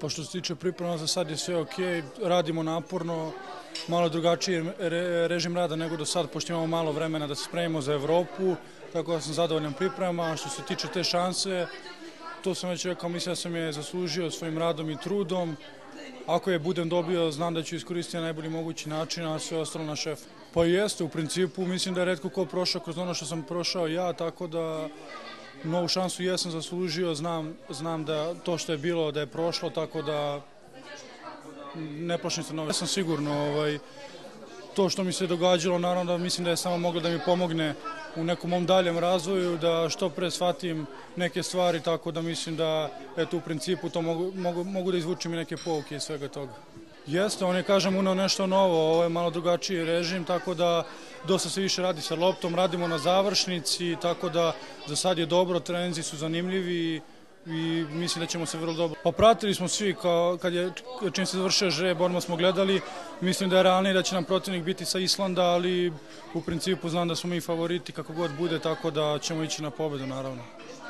Pa što se tiče priprema, za sad je sve ok, radimo naporno, malo drugačiji režim rada nego do sad, pošto imamo malo vremena da se spremimo za Evropu, tako da sam zadovoljan priprema. Što se tiče te šanse, to sam već rekao, mislim da sam je zaslužio svojim radom i trudom. Ako je budem dobio, znam da ću iskoristiti na najbolji mogući način, a sve ostalo na šefu. Pa jeste, u principu, mislim da je retko ko prošao kroz ono što sam prošao ja, tako da novu šansu jesam zaslužio, znam da to što je bilo da je prošlo, tako da ne plašim se nove. Ja sam sigurno, to što mi se događalo, naravno da mislim da je samo moglo da mi pomogne u nekom mom daljem razvoju, da što pre shvatim neke stvari, tako da mislim da eto, u principu to mogu da izvučem i neke pouke iz svega toga. Jeste, on je, kažem, uneo nešto novo, ovo je malo drugačiji režim, tako da dosta se više radi sa loptom, radimo na završnici, tako da za sad je dobro, treninzi su zanimljivi i mislim da ćemo se vrlo dobro. Pa pratili smo svi, čim se završio žreb, odmah smo gledali, mislim da je realnije da će nam protivnik biti sa Islanda, ali u principu znam da smo mi favoriti kako god bude, tako da ćemo ići na pobedu, naravno.